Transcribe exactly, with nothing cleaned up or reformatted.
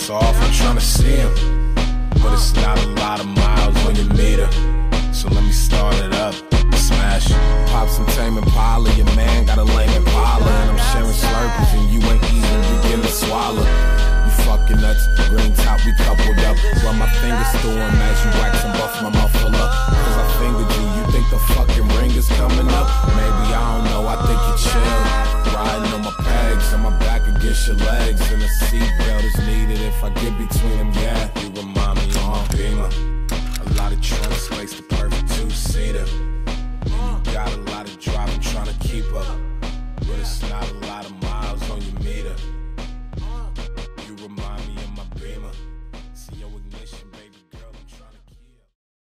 lights off, I'm tryna see him. But it's not a lot of miles when you meet her. So let me start it up, smash. Pop some Tame Impala, your man got a lame Impala, and I'm sharing Slurpees and you ain't even begin to swallow. You fucking nuts, green top, we coupled up. Run my fingers through him as you wax and buff my muffler. Cause I fingered you, you think the fucking ring is coming up? Maybe, I don't know, I think you chill. Riding on my pegs, on my back against your legs, and a seatbelt is needed if I get between them, yeah. You remind me of my Beamer.